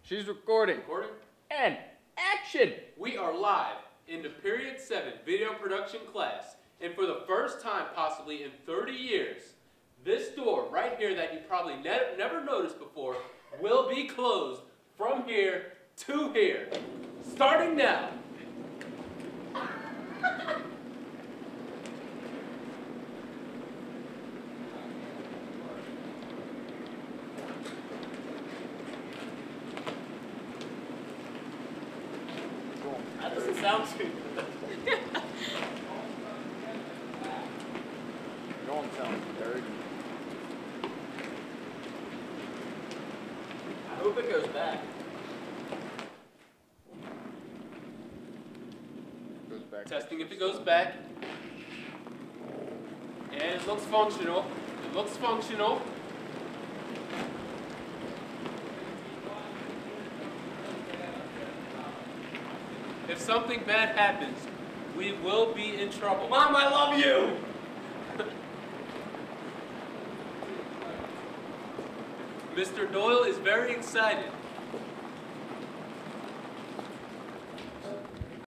She's recording. Recording? And action! We are live in the Period 7 video production class. And for the first time, possibly in 30 years, this door right here that you probably never noticed before will be closed from here to here. Starting now. That doesn't sound too good. Don't sound dirty. I hope it goes back. Goes back. Testing if it goes back. And it looks functional. It looks functional. If something bad happens, we will be in trouble. Mom, I love you! Mr. Doyle is very excited